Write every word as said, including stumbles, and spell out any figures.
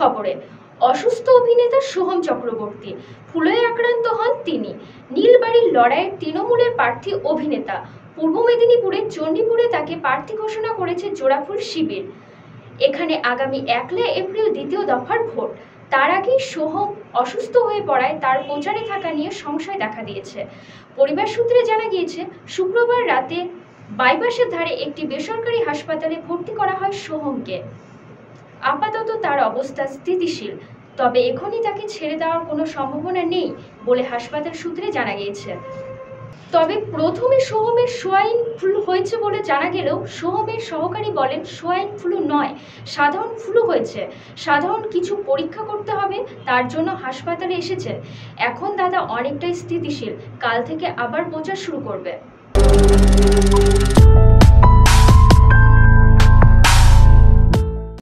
খবরে। অসুস্থ অভিনেতা সোহম চক্রবর্তী, ফ্লুয়ে আক্রান্ত হন তিনি। নীলবাড়ির লড়াইয়ের তৃণমূলের প্রার্থী অভিনেতা। পূর্ব মেদিনীপুরের চণ্ডীপুরে তাকে প্রার্থী ঘোষণা করেছে জোড়াফুল শিবির। এখানে আগামী একলা এপ্রিল দ্বিতীয় দফার ভোট। তার আগেই সোহম অসুস্থ হয়ে পড়ায় তার প্রচারে থাকা নিয়ে সংশয় দেখা দিয়েছে। পরিবার সূত্রে জানা গিয়েছে, শুক্রবার রাতে বাইপাসের ধারে একটি বেসরকারি হাসপাতালে ভর্তি করা হয় সোহমকে। আপাতত তার অবস্থা স্থিতিশীল, তবে এখনই তাকে ছেড়ে দেওয়ার কোনো সম্ভাবনা নেই বলে হাসপাতাল সূত্রে জানা গিয়েছে। তবে প্রথমে সোহমের সোয়াইন ফ্লু হয়েছে বলে জানা গেলেও সোহমের সহকারী বলেন সোয়াইন ফ্লু নয়, সাধারণ ফ্লু হয়েছে। সাধারণ কিছু পরীক্ষা করতে হবে, তার জন্য হাসপাতালে এসেছেন। এখন দাদা অনেকটাই স্থিতিশীল, কাল থেকে আবার প্রচার শুরু করবে।